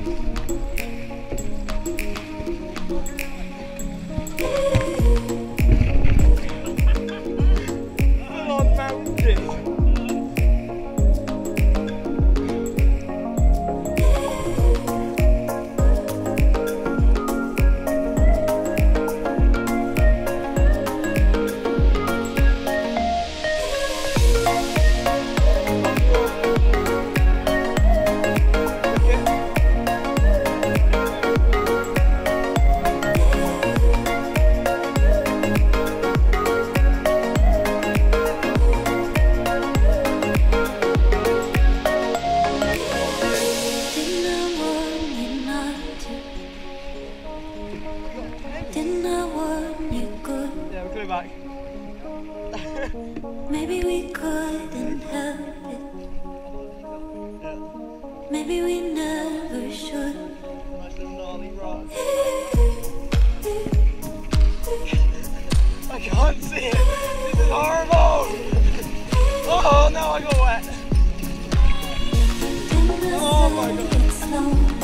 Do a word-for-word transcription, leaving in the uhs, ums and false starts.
Didn't I want you good? Yeah, we're coming back. Maybe we couldn't help it. Yeah. Maybe we never should. Nice little gnarly rock. I can't see it. This is horrible. Oh no, I got wet. Oh my god.